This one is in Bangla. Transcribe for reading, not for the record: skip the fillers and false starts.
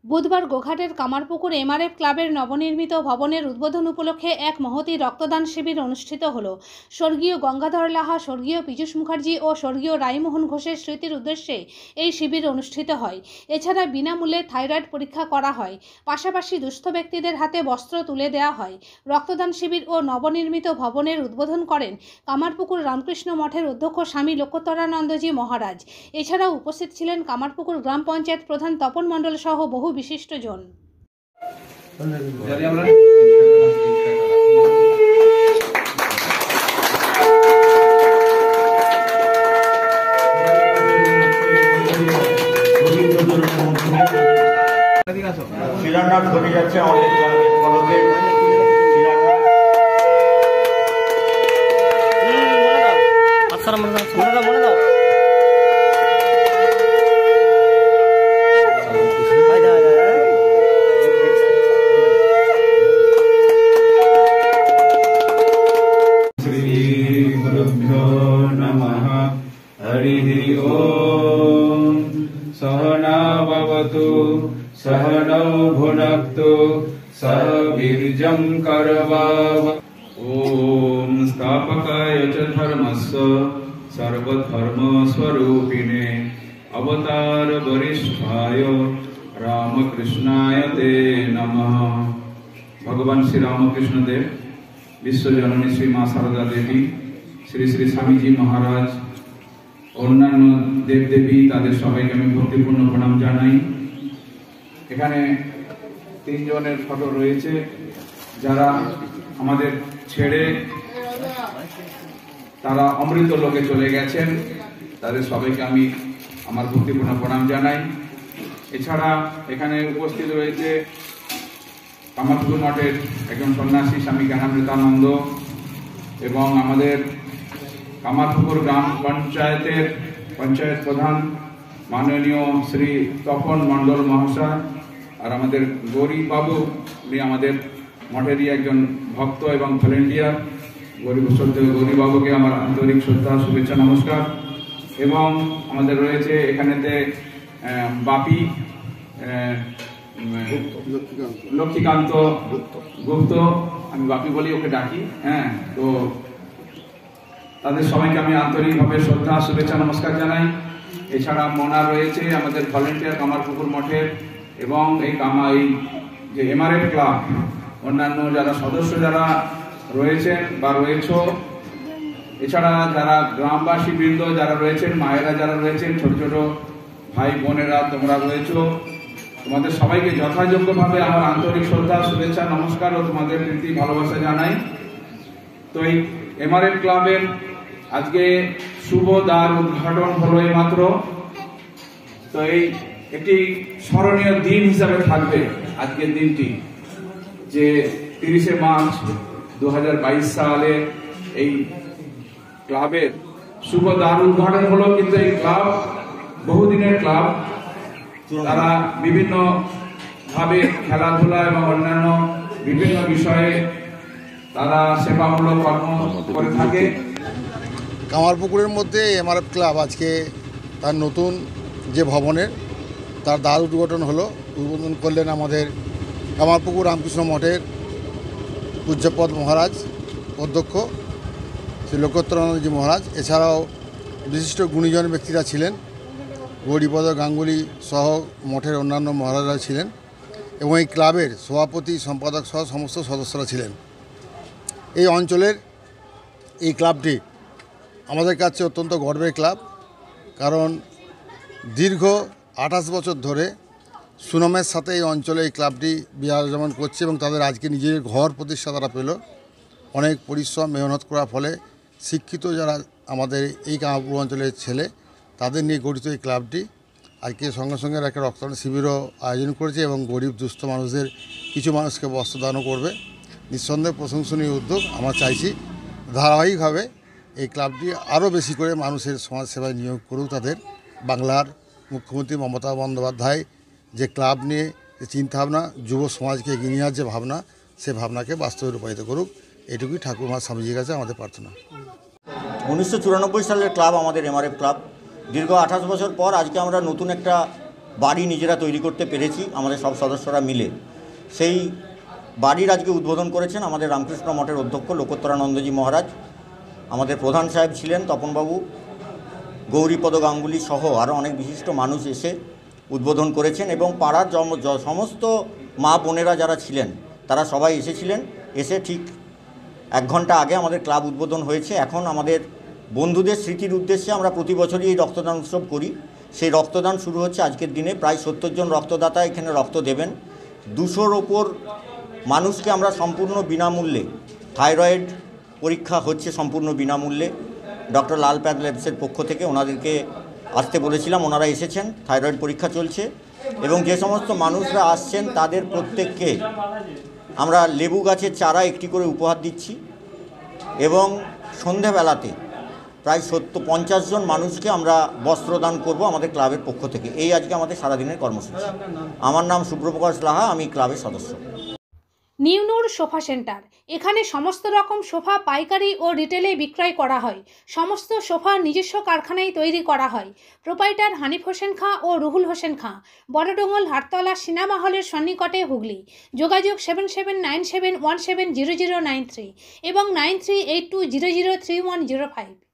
বুধবার গোঘাটের কামারপুকুর এমআরএফ ক্লাবের নবনির্মিত ভবনের উদ্বোধন উপলক্ষে এক মহতী রক্তদান শিবির অনুষ্ঠিত হল। স্বর্গীয় গঙ্গাধর লাহা, স্বর্গীয় পীযূষ মুখার্জি ও স্বর্গীয় রায়মোহন ঘোষের স্মৃতির উদ্দেশ্যে এই শিবির অনুষ্ঠিত হয়। এছাড়া বিনামূল্যে থাইরয়েড পরীক্ষা করা হয়। পাশাপাশি দুস্থ ব্যক্তিদের হাতে বস্ত্র তুলে দেওয়া হয়। রক্তদান শিবির ও নবনির্মিত ভবনের উদ্বোধন করেন কামারপুকুর রামকৃষ্ণ মঠের অধ্যক্ষ স্বামী লোকোত্তরানন্দজি মহারাজ। এছাড়াও উপস্থিত ছিলেন কামারপুকুর গ্রাম পঞ্চায়েত প্রধান তপন মণ্ডল সহ বহু বিশিষ্টজন। শিলান্যাস ঘটে যাচ্ছে আমাদের सहनावतु सहनौ भुनक्तु सह वीर्यं करवावहै। ओम स्थापकाय च धर्मस्य सर्वधर्मस्वरूपिणे अवतार वरिष्ठाय रामकृष्णाय ते नमः। भगवान श्री रामकृष्ण देव, विश्वजननी श्री मां शारदा देवी, श्री श्री स्वामीजी महाराज, অন্যান্য দেবদেবী, তাদের সবাইকে আমি ভক্তিপূর্ণ প্রণাম জানাই। এখানে তিনজনের ফটো রয়েছে যারা আমাদের ছেড়ে তারা অমৃত লোকে চলে গেছেন, তাদের সবাইকে আমি আমার ভক্তিপূর্ণ প্রণাম জানাই। এছাড়া এখানে উপস্থিত রয়েছে কামারপুকুর মঠের একজন সন্ন্যাসী স্বামী জ্ঞানামৃতানন্দ এবং আমাদের কামারপুকুর গ্রাম পঞ্চায়েতের পঞ্চায়েত প্রধান মাননীয় শ্রী তপন মণ্ডল মহাশয়, আর আমাদের গৌরী বাবু, উনি আমাদের মঠেরই একজন ভক্ত এবং ভলেন্টিয়ার। গৌরী বাবুকে আমার আন্তরিক শ্রদ্ধা, শুভেচ্ছা, নমস্কার। এবং আমাদের রয়েছে এখানেতে বাপি লক্ষ্মীকান্ত গুপ্ত, আমি বাপি বলি ওকে ডাকি। তো তাদের সবাইকে আমি আন্তরিকভাবে শ্রদ্ধা, শুভেচ্ছা, নমস্কার জানাই। এছাড়া মোনা রয়েছে আমাদের ভলেন্টিয়ার কামারপুকুর মঠের, এবং এই যে এমআরএফ ক্লাব অন্যান্য যারা সদস্য যারা রয়েছেন বা রয়েছে, এছাড়া যারা গ্রামবাসী বৃন্দ যারা রয়েছেন, মায়েরা যারা রয়েছেন, ছোট ছোট ভাই বোনেরা তোমরা রয়েছো, তোমাদের সবাইকে যথাযোগ্যভাবে আমার আন্তরিক শ্রদ্ধা, শুভেচ্ছা, নমস্কার ও তোমাদের প্রীতি ভালোবাসা জানাই। তো এই এমআরএফ ক্লাবের আজকে শুভ দ্বার উদ্ঘাটন হলো এই মাত্র। তো এই একটি স্মরণীয় দিন হিসাবে থাকবে আজকের দিনটি, যে 30শে মার্চ 2022 সালে এই ক্লাবের শুভ দ্বার উদ্ঘাটন হলো। কিন্তু এই ক্লাব বহুদিনের ক্লাব, তারা বিভিন্ন ভাবে খেলাধুলা এবং অন্যান্য বিভিন্ন বিষয়ে তারা সেবামূলক কর্ম করে থাকে। কামারপুকুরের মধ্যে এমআরএফ ক্লাব আজকে তার নতুন যে ভবনের তার দ্বার উদ্ঘাটন হলো। উদ্বোধন করলেন আমাদের কামারপুকুর রামকৃষ্ণ মঠের পূজ্যপদ মহারাজ, অধ্যক্ষ শ্রী লোকোত্তরানন্দজি মহারাজ। এছাড়াও বিশিষ্ট গুণীজন ব্যক্তিরা ছিলেন, গৌরীপদ গাঙ্গুলি সহ মঠের অন্যান্য মহারাজরা ছিলেন, এবং এই ক্লাবের সভাপতি, সম্পাদক সহ সমস্ত সদস্যরা ছিলেন। এই অঞ্চলের এই ক্লাবটি আমাদের কাছে অত্যন্ত গর্বের ক্লাব, কারণ দীর্ঘ 28 বছর ধরে সুনামের সাথে এই অঞ্চলে এই ক্লাবটি বিরাজমান করছে, এবং তাদের আজকে নিজের ঘর প্রতিষ্ঠা তারা পেল। অনেক পরিশ্রম মেহনত করার ফলে শিক্ষিত যারা আমাদের এই কামারপুকুর অঞ্চলের ছেলে, তাদের নিয়ে গঠিত এই ক্লাবটি আজকে সঙ্গে সঙ্গে একটা রক্তদান শিবিরও আয়োজন করেছে, এবং গরিব দুস্থ মানুষদের কিছু মানুষকে বস্ত্রদানও করবে। নিঃসন্দেহে প্রশংসনীয় উদ্যোগ। আমরা চাইছি ধারাবাহিকভাবে এই ক্লাবটি আরও বেশি করে মানুষের সমাজ সেবায় নিয়োগ করুক। তাদের বাংলার মুখ্যমন্ত্রী মমতা বন্দ্যোপাধ্যায় যে ক্লাব নিয়ে যে চিন্তাভাবনা, যুব সমাজকে এগিয়ে নেওয়ার যে ভাবনা, সে ভাবনাকে বাস্তবে রূপায়িত করুক, এটুকুই ঠাকুরমা স্বামীজির কাছে আমাদের প্রার্থনা। 1994 সালের ক্লাব আমাদের এমআরএফ ক্লাব। দীর্ঘ 28 বছর পর আজকে আমরা নতুন একটা বাড়ি নিজেরা তৈরি করতে পেরেছি আমাদের সব সদস্যরা মিলে। সেই বাড়ির আজকে উদ্বোধন করেছেন আমাদের রামকৃষ্ণ মঠের অধ্যক্ষ লোকোত্তরানন্দজি মহারাজ। আমাদের প্রধান সাহেব ছিলেন তপনবাবু, গৌরীপদ গাঙ্গুলি সহ আরও অনেক বিশিষ্ট মানুষ এসে উদ্বোধন করেছেন এবং পাড়ার সমস্ত মা বোনেরা যারা ছিলেন তারা সবাই এসেছিলেন। এসে ঠিক 1 ঘন্টা আগে আমাদের ক্লাব উদ্বোধন হয়েছে। এখন আমাদের বন্ধুদের স্মৃতির উদ্দেশ্যে আমরা প্রতি বছরই এই রক্তদান উৎসব করি। সেই রক্তদান শুরু হচ্ছে আজকের দিনে। প্রায় 70 জন রক্তদাতা এখানে রক্ত দেবেন। 200-র ওপর মানুষকে আমরা সম্পূর্ণ বিনামূল্যে, থাইরয়েড পরীক্ষা হচ্ছে সম্পূর্ণ বিনামূল্যে। ডক্টর লাল প্যাথ ল্যাবসের পক্ষ থেকে ওনাদেরকে আসতে বলেছিলাম, ওনারা এসেছেন। থাইরয়েড পরীক্ষা চলছে এবং যে সমস্ত মানুষরা আসছেন তাদের প্রত্যেককে আমরা লেবু গাছের চারা একটি করে উপহার দিচ্ছি এবং সন্ধেবেলাতে প্রায় 50 জন মানুষকে আমরা বস্ত্রদান করব আমাদের ক্লাবের পক্ষ থেকে। এই আজকে আমাদের সারাদিনের কর্মসূচি। আমার নাম সুব্রপ্রকাশ লাহা, আমি ক্লাবের সদস্য। নিউনুর সোফা সেন্টার, এখানে সমস্ত রকম সোফা পাইকারি ও রিটেলে বিক্রয় করা হয়। সমস্ত সোফা নিজস্ব কারখানায় তৈরি করা হয়। প্রোপাইটার হানিফ হোসেন খাঁ ও রুহুল হোসেন খাঁ, বড়ডোঙ্গল হাটতলা সিনেমা হলের সন্নিকটে, হুগলি। যোগাযোগ 7797170093 এবং 9382003105।